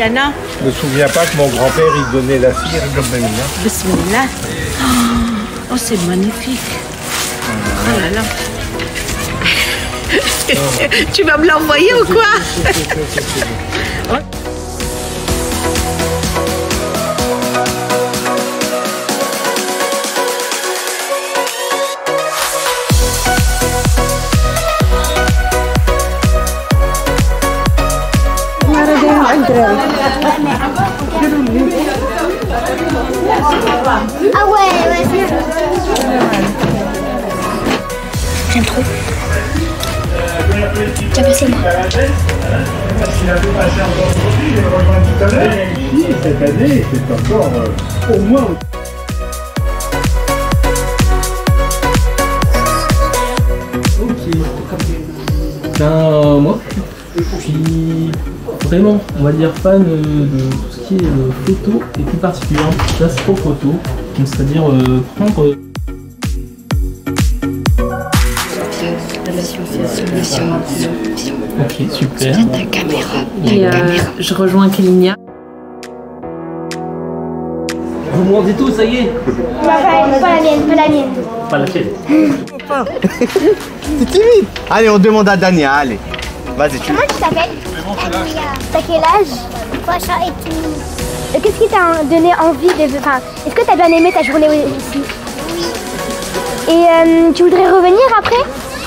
Yana. Je me souviens pas que mon grand-père il donnait la cire comme ça. Bismillah. Oh, c'est magnifique. Oh là là. Tu vas me l'envoyer ou quoi? Ah ouais, j'aime trop. T'as passé moi. Cette année, c'est encore au moins. Ben, moi, je suis vraiment, on va dire, fan de tout ce qui est photo et plus particulièrement d'astrophoto. Donc, c'est-à-dire prendre. Ok, super. Ta caméra. Et je rejoins Kélinia. Vous me rendez tout, ça y est. Pas la mienne, pas la mienne. Pas la tienne. T'es timide. Allez, on demande à Dania, allez. Vas-y, tu. Comment tu t'appelles? T'as quel âge? Poisson et tout. Qu'est-ce qui t'a donné envie de... Enfin, est-ce que t'as bien aimé ta journée ici? Oui. Et tu voudrais revenir après?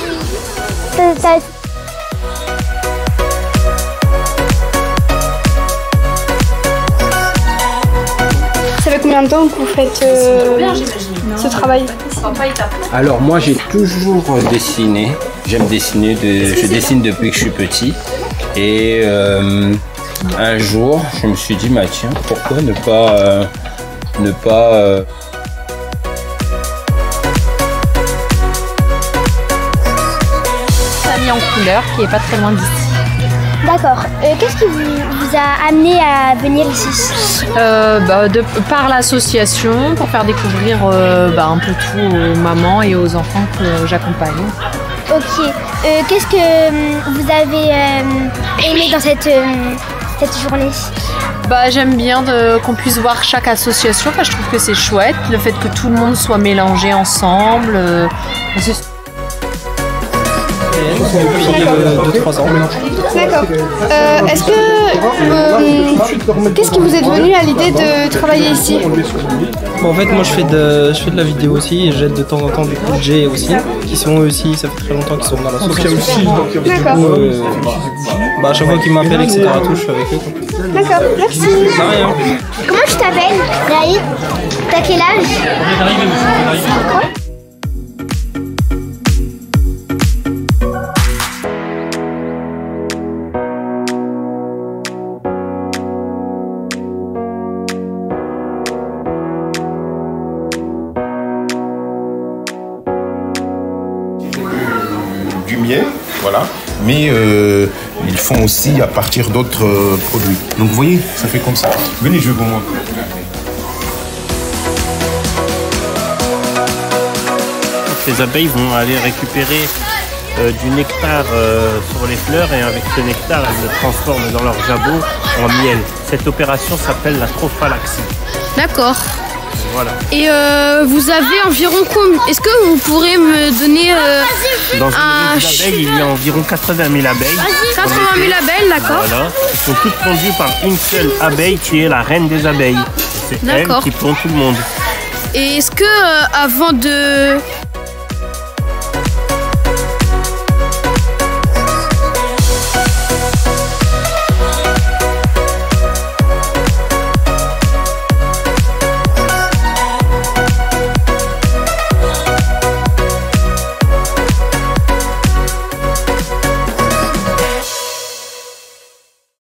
Ça fait combien de temps que vous faites ce travail? Alors moi j'ai toujours dessiné, j'aime dessiner, je dessine depuis que je suis petit et un jour je me suis dit bah tiens pourquoi ne pas mis en couleur qui est pas très loin d'ici. D'accord. Qu'est-ce qui vous a amené à venir ici? Par l'association pour faire découvrir un peu tout aux mamans et aux enfants que j'accompagne. Ok. Qu'est-ce que vous avez aimé dans cette journée? J'aime bien qu'on puisse voir chaque association. Je trouve que c'est chouette. Le fait que tout le monde soit mélangé ensemble. Depuis 2-3 ans. D'accord. Est-ce que... qu'est-ce qui vous est venu à l'idée de travailler ici? En fait, moi je fais de la vidéo aussi et j'aide de temps en temps des DJ aussi, qui sont eux aussi, ça fait très longtemps qu'ils sont dans l'association. D'accord. À chaque fois qu'ils m'appellent, etc., je suis avec eux. D'accord, merci. Comment tu t'appelles? Raïd. T'as quel âge? Quoi? Du miel, voilà, mais ils font aussi à partir d'autres produits. Donc vous voyez, ça fait comme ça. Venez, je vais vous montrer. Les abeilles vont aller récupérer du nectar sur les fleurs et avec ce nectar, elles le transforment dans leur jabot en miel. Cette opération s'appelle la trophalaxie. D'accord. Voilà. Et vous avez environ combien? Est-ce que vous pourrez me donner dans une régie d'abeilles, il y a environ 80 000 abeilles. 80 000 abeilles, d'accord. Voilà. Elles sont toutes pondues par une seule abeille qui est la reine des abeilles. C'est elle qui pond tout le monde. Et est-ce que avant de